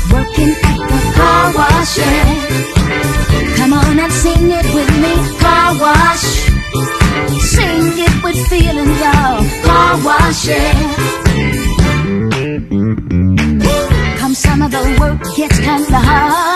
working at the car wash, yeah. Come on and sing it with me, car wash. Sing it with feeling, y'all, car wash, yeah. Come some of the work gets kinda hard.